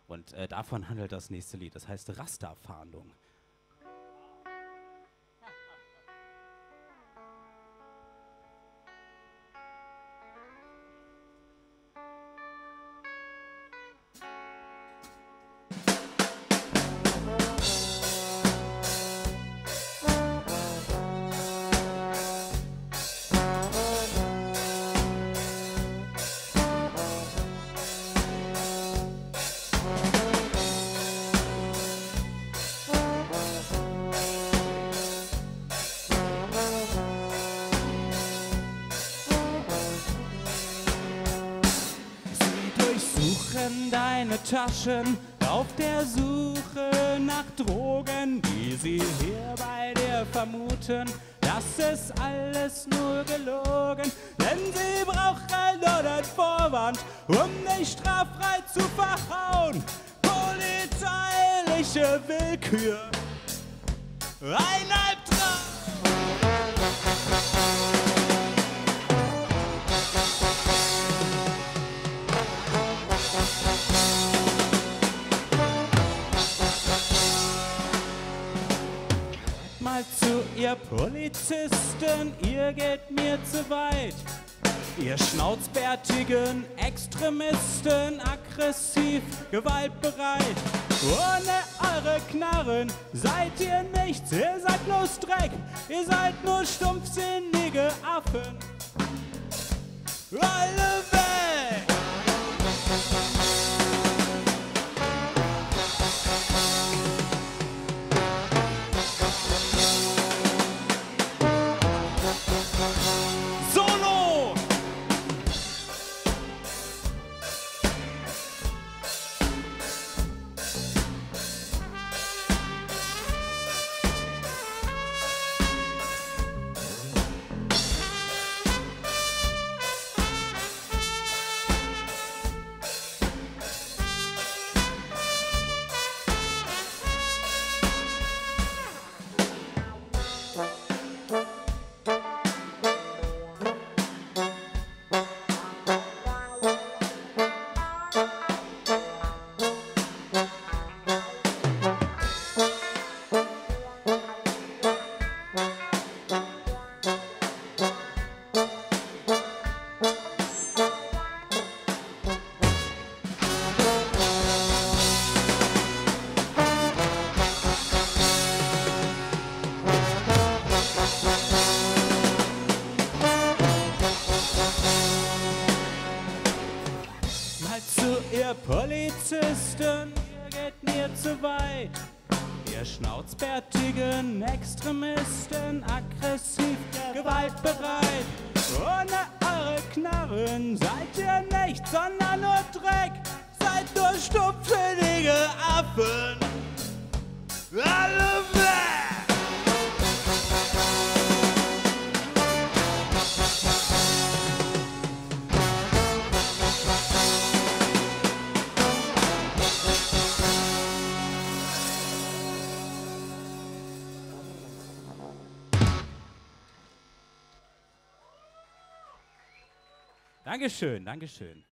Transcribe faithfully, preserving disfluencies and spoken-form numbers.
Und äh, davon handelt das nächste Lied. Das heißt Rasterfahndung. Deine Taschen auf der Suche nach Drogen, die sie hier bei dir vermuten. Das ist alles nur gelogen, denn sie brauchen nur den Vorwand, um dich straffrei zu verhauen. Polizeiliche Willkür, ein Albtraum. Mal zu ihr Polizisten, ihr geht mir zu weit. Ihr schnauzbärtigen Extremisten, aggressiv, gewaltbereit. Ohne eure Knarren seid ihr nichts, ihr seid bloß Dreck. Ihr seid nur stumpfsinnige Affen. Alle weg! Ihr Polizisten, ihr geht mir zu weit. Ihr schnauzbärtigen Extremisten, aggressiv, gewaltbereit. Ohne eure Knarren seid ihr nichts, sondern nur Dreck. Seid nur stumpfsinnige Affen. Alle weg! Dankeschön, Dankeschön.